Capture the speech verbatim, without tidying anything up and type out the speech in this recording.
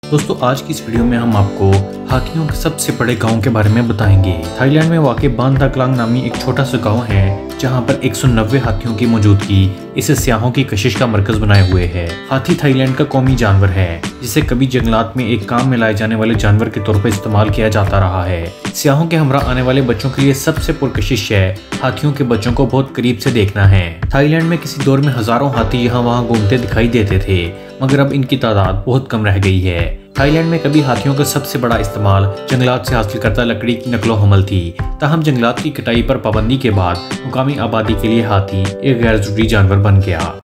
दोस्तों आज की इस वीडियो में हम आपको हाथियों के सबसे बड़े गांव के बारे में बताएंगे। थाईलैंड में वाक़ बान दा क्लांग नामी एक छोटा सा गांव है जहां पर एक सौ नब्बे हाथियों की मौजूदगी इसे सियाहों की कशिश का मरकज बनाए हुए है। हाथी थाईलैंड का कौमी जानवर है जिसे कभी जंगलात में एक काम में लाए जाने वाले जानवर के तौर पर इस्तेमाल किया जाता रहा है। सियाहों के हमरा आने वाले बच्चों के लिए सबसे पुरकशिश है हाथियों के बच्चों को बहुत करीब से देखना है। थाईलैंड में किसी दौर में हजारों हाथी यहाँ वहाँ घूमते दिखाई देते थे, मगर अब इनकी तादाद बहुत कम रह गई है। थाईलैंड में कभी हाथियों का सबसे बड़ा इस्तेमाल जंगलात से हासिल करता लकड़ी की नकलो हमल थी, ताहम जंगलात की कटाई पर पाबंदी के बाद मुकामी आबादी के लिए हाथी एक गैर जरूरी जानवर बन गया।